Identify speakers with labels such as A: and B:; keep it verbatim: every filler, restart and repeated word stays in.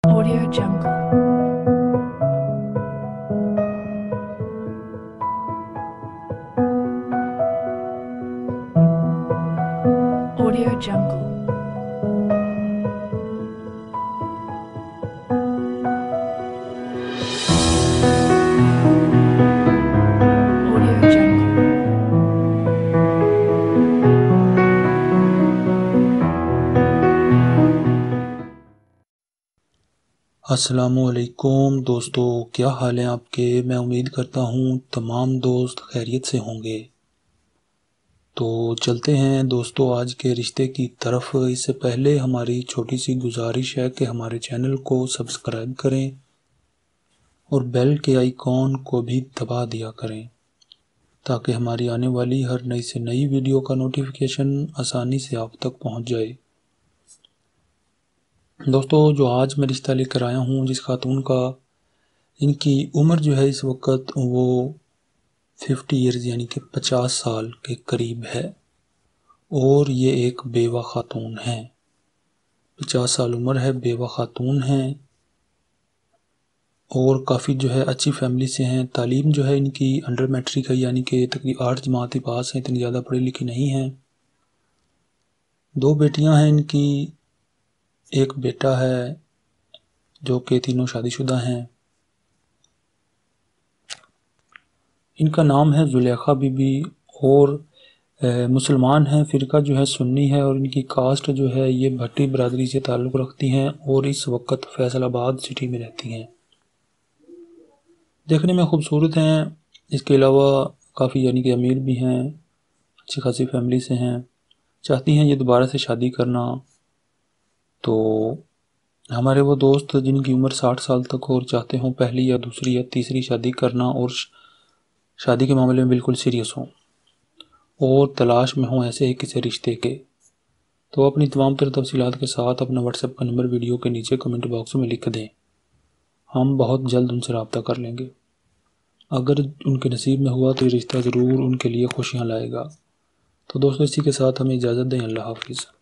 A: Audio Jungle. Audio Jungle. Audio Jungle.
B: السلام علیکم دوستو، کیا حال ہیں آپ کے؟ میں امید کرتا ہوں تمام دوست خیریت سے ہوں گے۔ تو چلتے ہیں دوستو آج کے رشتے کی طرف۔ اس سے پہلے ہماری چھوٹی سی گزارش ہے کہ ہمارے چینل کو سبسکرائب کریں اور بیل کے آئیکن کو بھی دبا دیا کریں تاکہ ہماری آنے والی ہر نئی سے نئی ویڈیو کا نوٹیفیکیشن آسانی سے آپ تک پہنچ جائے۔ دوستو جو آج میں رشتہ لے کر آیا ہوں، جس خاتون کا ان کی عمر جو ہے اس وقت وہ ففٹی ایئرز یعنی کہ پچاس سال کے قریب ہے، اور یہ ایک بیوہ خاتون ہیں۔ پچاس سال عمر ہے، بیوہ خاتون ہیں، اور کافی جو ہے اچھی فیملی سے ہیں۔ تعلیم جو ہے ان کی انڈر میٹرک ہے، یعنی کہ تقریباً آٹھ جماعتی پاس ہیں، اتنی زیادہ پڑھی لکھی نہیں ہیں۔ دو بیٹیاں ہیں ان کی، ایک بیٹا ہے جو کہ تینوں شادی شدہ ہیں۔ ان کا نام ہے زلیخا بی بی، اور مسلمان ہیں، فرقہ جو ہے سنی ہے، اور ان کی کاسٹ جو ہے یہ بھٹی برادری سے تعلق رکھتی ہیں، اور اس وقت فیصل آباد سٹی میں رہتی ہیں۔ دیکھنے میں خوبصورت ہیں، اس کے علاوہ کافی یعنی کہ امیر بھی ہیں، اچھی خاصی فیملی سے ہیں، چاہتی ہیں یہ دوبارہ سے شادی کرنا۔ تو ہمارے وہ دوست جن کی عمر ساٹھ سال تک اور چاہتے ہوں پہلی یا دوسری یا تیسری شادی کرنا، اور شادی کے معاملے میں بالکل سیریس ہوں اور تلاش میں ہوں ایسے ہی کسی رشتے کے، تو اپنی تمام تر تفصیلات کے ساتھ اپنا واٹس ایپ کا نمبر ویڈیو کے نیچے کمنٹ باکس میں لکھ دیں، ہم بہت جلد ان سے رابطہ کر لیں گے۔ اگر ان کے نصیب میں ہوا تو یہ رشتہ ضرور ان کے لیے خوشیاں لائے گا۔ تو دوستو اسی کے ساتھ ہمیں اجازت دیں، اللہ حافظ۔